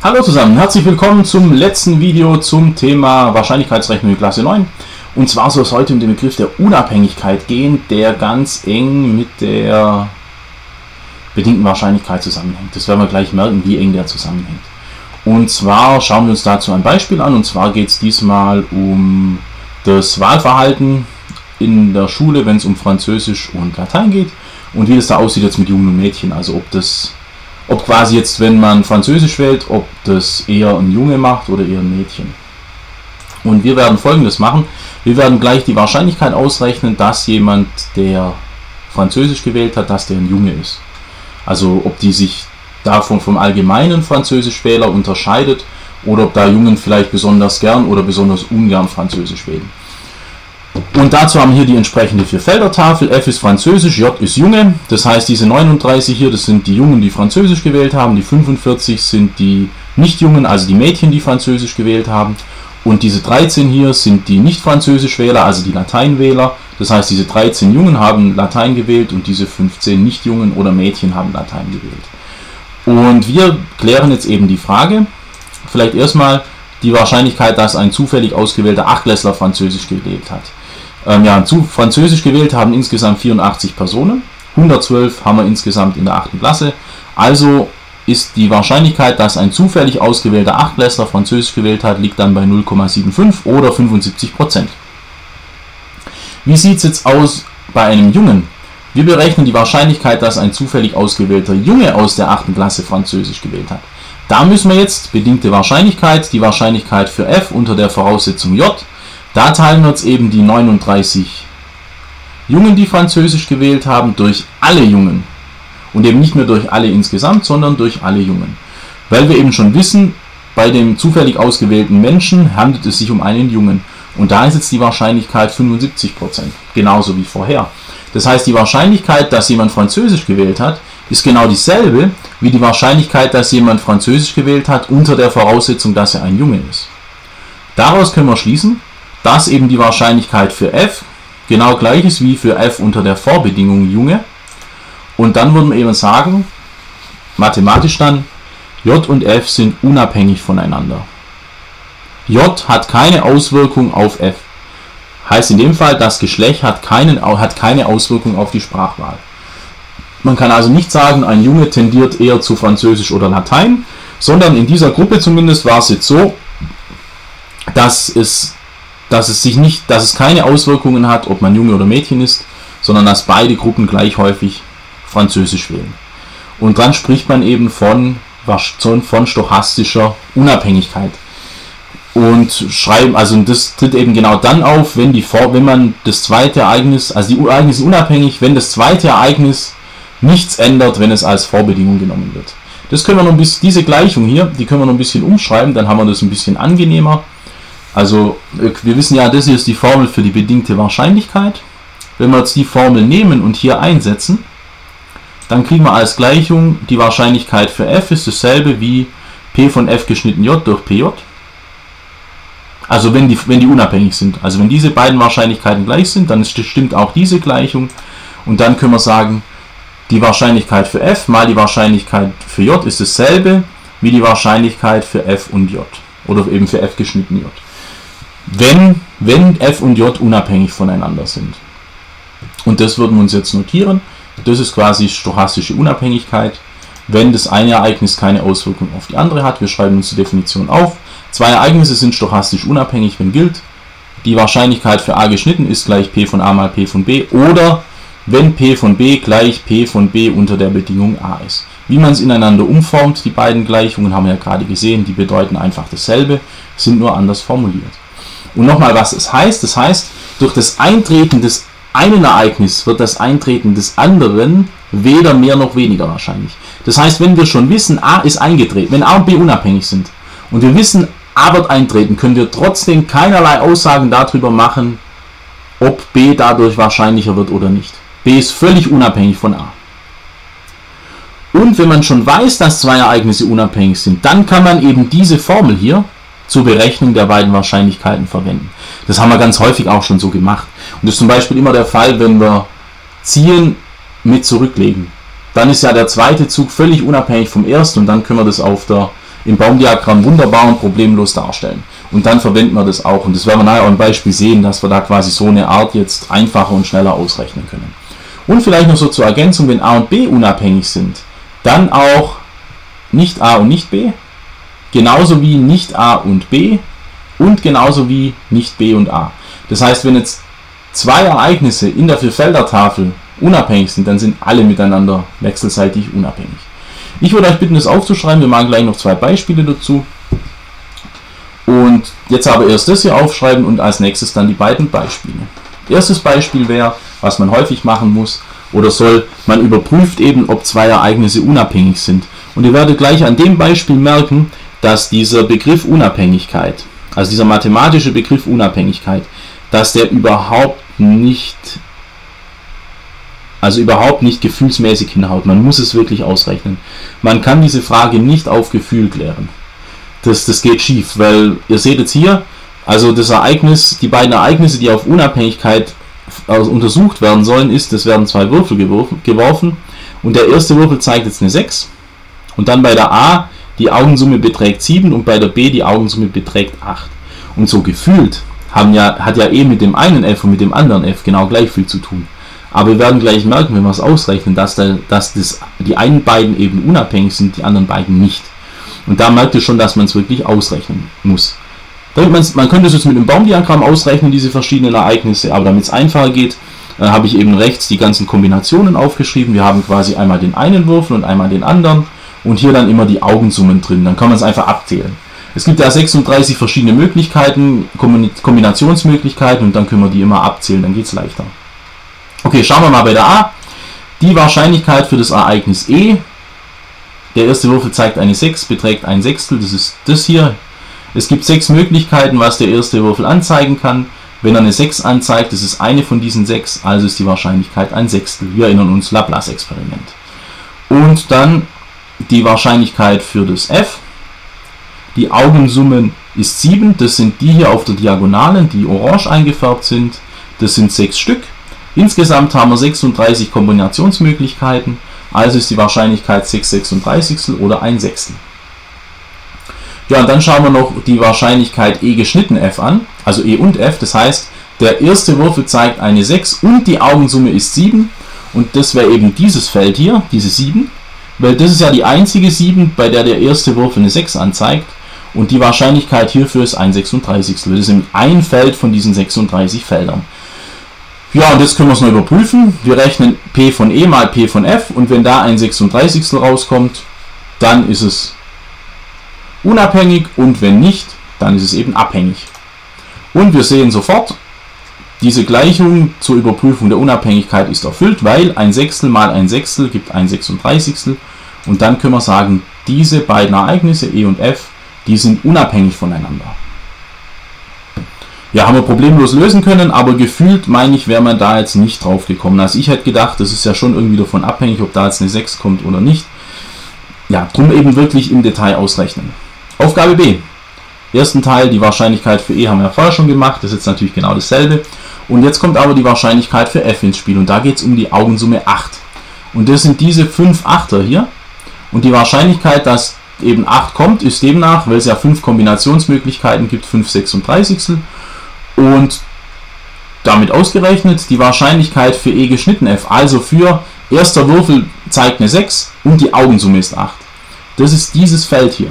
Hallo zusammen, herzlich willkommen zum letzten Video zum Thema Wahrscheinlichkeitsrechnung in Klasse 9. Und zwar soll es heute um den Begriff der Unabhängigkeit gehen, der ganz eng mit der bedingten Wahrscheinlichkeit zusammenhängt. Das werden wir gleich merken, wie eng der zusammenhängt. Und zwar schauen wir uns dazu ein Beispiel an, und zwar geht es diesmal um das Wahlverhalten in der Schule, wenn es um Französisch und Latein geht, und wie das da aussieht jetzt mit Jungen und Mädchen, also ob quasi jetzt, wenn man Französisch wählt, ob das eher ein Junge macht oder eher ein Mädchen. Und wir werden Folgendes machen. Wir werden gleich die Wahrscheinlichkeit ausrechnen, dass jemand, der Französisch gewählt hat, dass der ein Junge ist. Also ob die sich davon vom allgemeinen Französischwähler unterscheidet oder ob da Jungen vielleicht besonders gern oder besonders ungern Französisch wählen. Und dazu haben wir hier die entsprechende Vierfeldertafel. F ist Französisch, J ist Junge. Das heißt, diese 39 hier, das sind die Jungen, die Französisch gewählt haben. Die 45 sind die Nicht-Jungen, also die Mädchen, die Französisch gewählt haben. Und diese 13 hier sind die Nicht-Französisch-Wähler, also die Lateinwähler. Das heißt, diese 13 Jungen haben Latein gewählt und diese 15 Nicht-Jungen oder Mädchen haben Latein gewählt. Und wir klären jetzt eben die Frage, vielleicht erstmal die Wahrscheinlichkeit, dass ein zufällig ausgewählter Achtklässler Französisch gewählt hat. Französisch gewählt haben insgesamt 84 Personen, 112 haben wir insgesamt in der 8. Klasse, also ist die Wahrscheinlichkeit, dass ein zufällig ausgewählter Achtklässler Französisch gewählt hat, liegt dann bei 0,75 oder 75%. Wie sieht es jetzt aus bei einem Jungen? Wir berechnen die Wahrscheinlichkeit, dass ein zufällig ausgewählter Junge aus der 8. Klasse Französisch gewählt hat. Da müssen wir jetzt bedingte Wahrscheinlichkeit, die Wahrscheinlichkeit für F unter der Voraussetzung J, da teilen wir jetzt eben die 39 Jungen, die Französisch gewählt haben, durch alle Jungen. Und eben nicht mehr durch alle insgesamt, sondern durch alle Jungen. Weil wir eben schon wissen, bei dem zufällig ausgewählten Menschen handelt es sich um einen Jungen. Und da ist jetzt die Wahrscheinlichkeit 75%, genauso wie vorher. Das heißt, die Wahrscheinlichkeit, dass jemand Französisch gewählt hat, ist genau dieselbe wie die Wahrscheinlichkeit, dass jemand Französisch gewählt hat, unter der Voraussetzung, dass er ein Junge ist. Daraus können wir schließen, dass eben die Wahrscheinlichkeit für F genau gleich ist wie für F unter der Vorbedingung Junge. Und dann würden wir eben sagen, mathematisch dann, J und F sind unabhängig voneinander. J hat keine Auswirkung auf F. Heißt in dem Fall, das Geschlecht hat keine Auswirkung auf die Sprachwahl. Man kann also nicht sagen, ein Junge tendiert eher zu Französisch oder Latein, sondern in dieser Gruppe zumindest war es jetzt so, dass es keine Auswirkungen hat, ob man Junge oder Mädchen ist, sondern dass beide Gruppen gleich häufig Französisch wählen. Und dann spricht man eben von stochastischer Unabhängigkeit. Und schreiben, also das tritt eben genau dann auf, wenn man das zweite Ereignis, also die Ereignisse sind unabhängig, wenn das zweite Ereignis nichts ändert, wenn es als Vorbedingung genommen wird. Das können wir noch ein bisschen, diese Gleichung hier, die können wir noch ein bisschen umschreiben, dann haben wir das ein bisschen angenehmer. Also wir wissen ja, das hier ist die Formel für die bedingte Wahrscheinlichkeit. Wenn wir jetzt die Formel nehmen und hier einsetzen, dann kriegen wir als Gleichung, die Wahrscheinlichkeit für F ist dasselbe wie P von F geschnitten J durch PJ. Also wenn die unabhängig sind. Also wenn diese beiden Wahrscheinlichkeiten gleich sind, dann stimmt auch diese Gleichung. Und dann können wir sagen, die Wahrscheinlichkeit für F mal die Wahrscheinlichkeit für J ist dasselbe wie die Wahrscheinlichkeit für F und J. Oder eben für F geschnitten J. Wenn F und J unabhängig voneinander sind. Und das würden wir uns jetzt notieren. Das ist quasi stochastische Unabhängigkeit, wenn das eine Ereignis keine Auswirkung auf die andere hat. Wir schreiben uns die Definition auf. Zwei Ereignisse sind stochastisch unabhängig, wenn gilt, die Wahrscheinlichkeit für A geschnitten ist gleich P von A mal P von B, oder wenn P von B gleich P von B unter der Bedingung A ist. Wie man es ineinander umformt, die beiden Gleichungen haben wir ja gerade gesehen, die bedeuten einfach dasselbe, sind nur anders formuliert. Und nochmal, was es heißt, das heißt, durch das Eintreten des einen Ereignisses wird das Eintreten des anderen weder mehr noch weniger wahrscheinlich. Das heißt, wenn wir schon wissen, A ist eingetreten, wenn A und B unabhängig sind und wir wissen, A wird eintreten, können wir trotzdem keinerlei Aussagen darüber machen, ob B dadurch wahrscheinlicher wird oder nicht. B ist völlig unabhängig von A. Und wenn man schon weiß, dass zwei Ereignisse unabhängig sind, dann kann man eben diese Formel hier zur Berechnung der beiden Wahrscheinlichkeiten verwenden. Das haben wir ganz häufig auch schon so gemacht. Und das ist zum Beispiel immer der Fall, wenn wir ziehen mit zurücklegen. Dann ist ja der zweite Zug völlig unabhängig vom ersten und dann können wir das auf der im Baumdiagramm wunderbar und problemlos darstellen. Und dann verwenden wir das auch. Und das werden wir nachher auch im Beispiel sehen, dass wir da quasi so eine Art jetzt einfacher und schneller ausrechnen können. Und vielleicht noch so zur Ergänzung, wenn A und B unabhängig sind, dann auch nicht A und nicht B, genauso wie nicht A und B und genauso wie nicht B und A. Das heißt, wenn jetzt zwei Ereignisse in der Vierfeldertafel unabhängig sind, dann sind alle miteinander wechselseitig unabhängig. Ich würde euch bitten, das aufzuschreiben. Wir machen gleich noch zwei Beispiele dazu. Und jetzt aber erst das hier aufschreiben und als nächstes dann die beiden Beispiele. Erstes Beispiel wäre, was man häufig machen muss oder soll, man überprüft eben, ob zwei Ereignisse unabhängig sind. Und ihr werdet gleich an dem Beispiel merken, dass dieser Begriff Unabhängigkeit, also dieser mathematische Begriff Unabhängigkeit, dass der überhaupt nicht gefühlsmäßig hinhaut. Man muss es wirklich ausrechnen. Man kann diese Frage nicht auf Gefühl klären. Das geht schief, weil ihr seht jetzt hier, also das Ereignis, die beiden Ereignisse, die auf Unabhängigkeit untersucht werden sollen, das werden zwei Würfel geworfen und der erste Würfel zeigt jetzt eine 6 und dann bei der A die Augensumme beträgt 7 und bei der B die Augensumme beträgt 8. Und so gefühlt hat ja E mit dem einen F und mit dem anderen F genau gleich viel zu tun. Aber wir werden gleich merken, wenn wir es ausrechnen, dass die einen beiden eben unabhängig sind, die anderen beiden nicht. Und da merkt ihr schon, dass man es wirklich ausrechnen muss. Man könnte es jetzt mit einem Baumdiagramm ausrechnen, diese verschiedenen Ereignisse, aber damit es einfacher geht, habe ich eben rechts die ganzen Kombinationen aufgeschrieben. Wir haben quasi einmal den einen Würfel und einmal den anderen und hier dann immer die Augensummen drin. Dann kann man es einfach abzählen. Es gibt ja 36 verschiedene Möglichkeiten, Kombinationsmöglichkeiten und dann können wir die immer abzählen, dann geht es leichter. Okay, schauen wir mal bei der A. Die Wahrscheinlichkeit für das Ereignis E. Der erste Würfel zeigt eine 6, beträgt ein Sechstel, das ist das hier. Es gibt 6 Möglichkeiten, was der erste Würfel anzeigen kann. Wenn er eine 6 anzeigt, das ist eine von diesen 6, also ist die Wahrscheinlichkeit ein Sechstel. Wir erinnern uns, Laplace-Experiment. Und dann die Wahrscheinlichkeit für das F. Die Augensummen ist 7, das sind die hier auf der Diagonalen, die orange eingefärbt sind. Das sind 6 Stück. Insgesamt haben wir 36 Kombinationsmöglichkeiten, also ist die Wahrscheinlichkeit 6/36 oder ein Sechstel. Ja, und dann schauen wir noch die Wahrscheinlichkeit E geschnitten F an, also E und F, das heißt, der erste Würfel zeigt eine 6 und die Augensumme ist 7 und das wäre eben dieses Feld hier, diese 7, weil das ist ja die einzige 7, bei der der erste Würfel eine 6 anzeigt und die Wahrscheinlichkeit hierfür ist 1/36, das ist ein Feld von diesen 36 Feldern. Ja, und jetzt können wir es noch überprüfen. Wir rechnen P von E mal P von F und wenn da ein 36 rauskommt, dann ist es unabhängig und wenn nicht, dann ist es eben abhängig. Und wir sehen sofort, diese Gleichung zur Überprüfung der Unabhängigkeit ist erfüllt, weil ein Sechstel mal ein Sechstel gibt ein 36. Und dann können wir sagen, diese beiden Ereignisse E und F, die sind unabhängig voneinander. Ja, haben wir problemlos lösen können, aber gefühlt, meine ich, wäre man da jetzt nicht drauf gekommen. Also ich hätte gedacht, das ist ja schon irgendwie davon abhängig, ob da jetzt eine 6 kommt oder nicht. Ja, drum eben wirklich im Detail ausrechnen. Aufgabe B. Ersten Teil, die Wahrscheinlichkeit für E haben wir ja vorher schon gemacht, das ist jetzt natürlich genau dasselbe. Und jetzt kommt aber die Wahrscheinlichkeit für F ins Spiel und da geht es um die Augensumme 8. Und das sind diese 5 Achter hier. Und die Wahrscheinlichkeit, dass eben 8 kommt, ist demnach, weil es ja 5 Kombinationsmöglichkeiten gibt, 5/36. Und damit ausgerechnet die Wahrscheinlichkeit für E geschnitten F, also für erster Würfel zeigt eine 6 und die Augensumme ist 8. Das ist dieses Feld hier.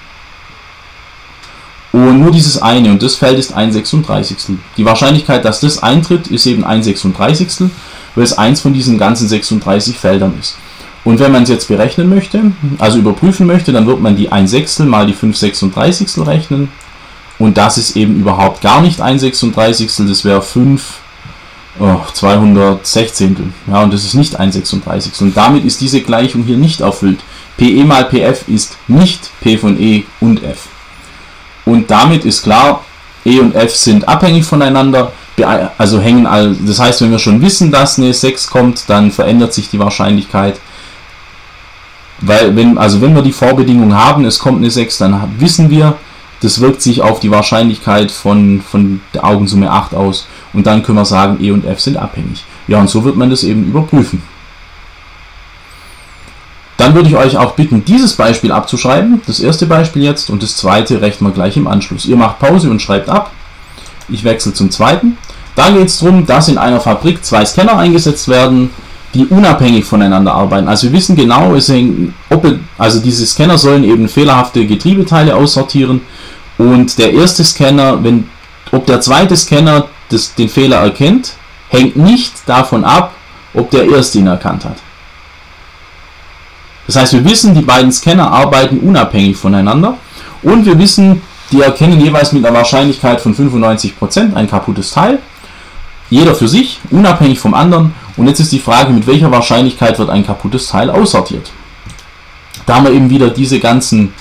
Und nur dieses eine und das Feld ist 1/36. Die Wahrscheinlichkeit, dass das eintritt, ist eben 1/36, weil es eins von diesen ganzen 36 Feldern ist. Und wenn man es jetzt berechnen möchte, also überprüfen möchte, dann wird man die 1/6 mal die 5/36 rechnen. Und das ist eben überhaupt gar nicht 1/36, das wäre 216. Ja, und das ist nicht 1/36. Und damit ist diese Gleichung hier nicht erfüllt. PE mal PF ist nicht P von E und F. Und damit ist klar, E und F sind abhängig voneinander, also das heißt, wenn wir schon wissen, dass eine 6 kommt, dann verändert sich die Wahrscheinlichkeit. Weil wenn wir die Vorbedingung haben, es kommt eine 6, dann wissen wir, das wirkt sich auf die Wahrscheinlichkeit von der Augensumme 8 aus und dann können wir sagen, E und F sind abhängig. Ja, und so wird man das eben überprüfen. Dann würde ich euch auch bitten, dieses Beispiel abzuschreiben, das erste Beispiel jetzt, und das zweite rechnen wir gleich im Anschluss. Ihr macht Pause und schreibt ab. Ich wechsle zum zweiten. Da geht es darum, dass in einer Fabrik 2 Scanner eingesetzt werden, die unabhängig voneinander arbeiten. Also wir wissen genau, also diese Scanner sollen eben fehlerhafte Getriebeteile aussortieren, und der erste Scanner, ob der zweite Scanner den Fehler erkennt, hängt nicht davon ab, ob der erste ihn erkannt hat. Das heißt, wir wissen, die beiden Scanner arbeiten unabhängig voneinander, und wir wissen, die erkennen jeweils mit einer Wahrscheinlichkeit von 95% ein kaputtes Teil. Jeder für sich, unabhängig vom anderen. Und jetzt ist die Frage, mit welcher Wahrscheinlichkeit wird ein kaputtes Teil aussortiert. Da haben wir eben wieder diese ganzen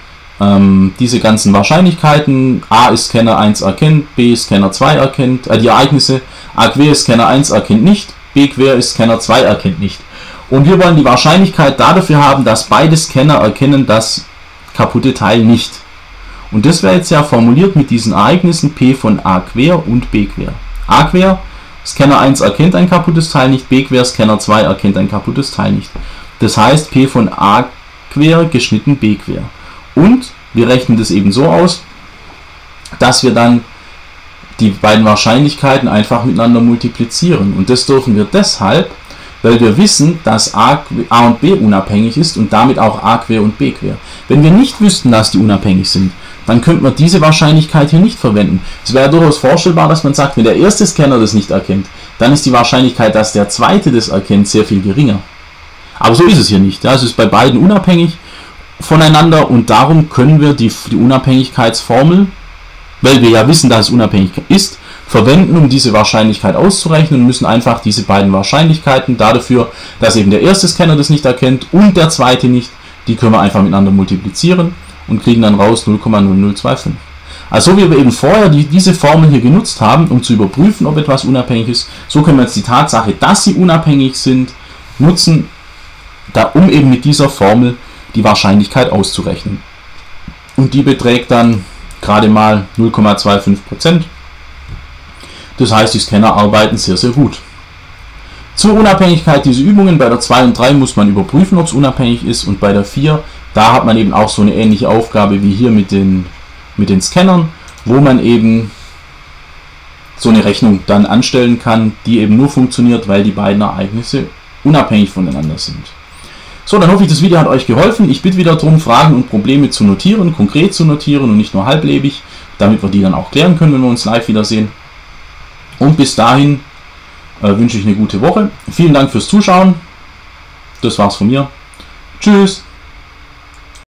Wahrscheinlichkeiten. A ist Scanner 1 erkennt, B ist Scanner 2 erkennt, die Ereignisse. A quer ist Scanner 1 erkennt nicht, B quer ist Scanner 2 erkennt nicht. Und wir wollen die Wahrscheinlichkeit dafür haben, dass beide Scanner erkennen das kaputte Teil nicht. Und das wäre jetzt ja formuliert mit diesen Ereignissen P von A quer und B quer. A quer, Scanner 1 erkennt ein kaputtes Teil nicht, B quer, Scanner 2 erkennt ein kaputtes Teil nicht. Das heißt P von A quer geschnitten B quer. Und wir rechnen das eben so aus, dass wir dann die beiden Wahrscheinlichkeiten einfach miteinander multiplizieren. Und das dürfen wir deshalb, weil wir wissen, dass A und B unabhängig ist und damit auch A quer und B quer. Wenn wir nicht wüssten, dass die unabhängig sind, dann könnte man diese Wahrscheinlichkeit hier nicht verwenden. Es wäre durchaus vorstellbar, dass man sagt, wenn der erste Scanner das nicht erkennt, dann ist die Wahrscheinlichkeit, dass der zweite das erkennt, sehr viel geringer. Aber so ist es hier nicht. Ja, es ist bei beiden unabhängig voneinander, und darum können wir die Unabhängigkeitsformel, weil wir ja wissen, dass es unabhängig ist, verwenden, um diese Wahrscheinlichkeit auszurechnen, und müssen einfach diese beiden Wahrscheinlichkeiten dafür, dass eben der erste Scanner das nicht erkennt und der zweite nicht, die können wir einfach miteinander multiplizieren und kriegen dann raus 0,0025. Also wie wir eben vorher diese Formel hier genutzt haben, um zu überprüfen, ob etwas unabhängig ist, so können wir jetzt die Tatsache, dass sie unabhängig sind, nutzen, um eben mit dieser Formel die Wahrscheinlichkeit auszurechnen. Und die beträgt dann gerade mal 0,25%. Das heißt, die Scanner arbeiten sehr, sehr gut. Zur Unabhängigkeit dieser Übungen, bei der 2 und 3 muss man überprüfen, ob es unabhängig ist, und bei der 4, da hat man eben auch so eine ähnliche Aufgabe wie hier mit den Scannern, wo man eben so eine Rechnung dann anstellen kann, die eben nur funktioniert, weil die beiden Ereignisse unabhängig voneinander sind. So, dann hoffe ich, das Video hat euch geholfen. Ich bitte wieder darum, Fragen und Probleme zu notieren, konkret zu notieren und nicht nur halblebig, damit wir die dann auch klären können, wenn wir uns live wiedersehen. Und bis dahin wünsche ich eine gute Woche. Vielen Dank fürs Zuschauen. Das war's von mir. Tschüss.